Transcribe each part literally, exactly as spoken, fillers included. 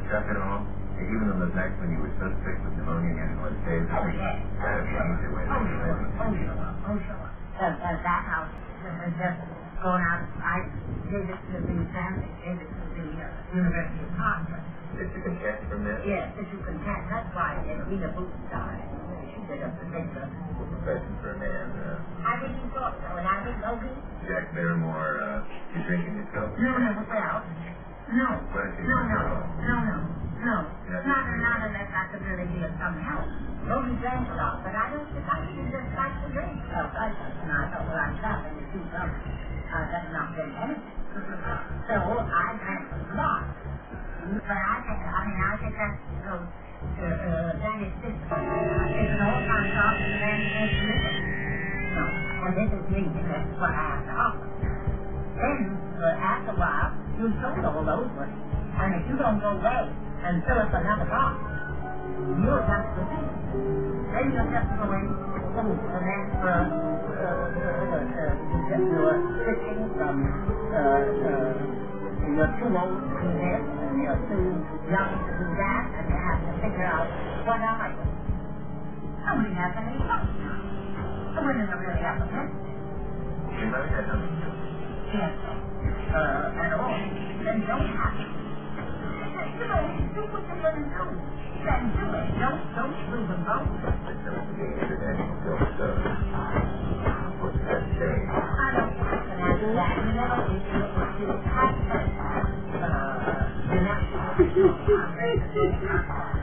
stuff at all? Even on those nights when you were so sick with pneumonia and you had to stay? Oh, yes. That changed your way of living. Oh, sure. Oh, sure. At, at that house, was just going out. I gave it to the family, gave it to the uh, University of Harvard. Did you contest from this? Yes, did you contest? That's why Edwina Booth died. She did a particular profession for a man. Uh, I think he thought so, and I think Logie. Jack Barrymore, uh, you drinking yourself? No, no, well, no. What is no, no, no, no, no. Yeah, not, not unless I could really be of some help. Logie drank a lot, but I don't think I think he just likes to drink. So I, and I thought, well, I'm stopping to do something. Uh, that's not drink anything. So I drank a lot. But I think, I mean, I think that's so, uh, uh, that is this, uh, it's an old time talk, and then it's living. No, and this is me, and that's what I have to offer. Then, uh, after a while, you sold all those ones, and if you don't go away and fill up another box, you're just the thing. Then you're just going, oh, the next, uh, uh, uh, uh, uh, you're switching from, uh, uh, you're too old to do this, and you're too young to do that, and you have to figure out what are you. Nobody has any choice. The women are really up against it. You might have nothing to do. Yes, uh, at all. Then don't have it. You know, do what you're going to do. Then do it. Don't, don't lose them both. It's going to be international guilt, uh, what's that saying? I don't think I can answer that. You know, if you, if you have to, uh, you know, I'm ready to say it.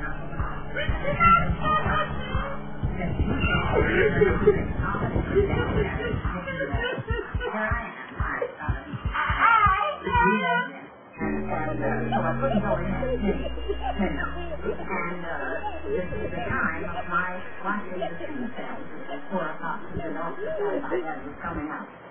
Yes, you can. Here I am. Hi, darling. And, and, uh, so I couldn't go in and see, you know. And, uh, this is the time of my watching the two films at four o'clock in the office as I was coming out.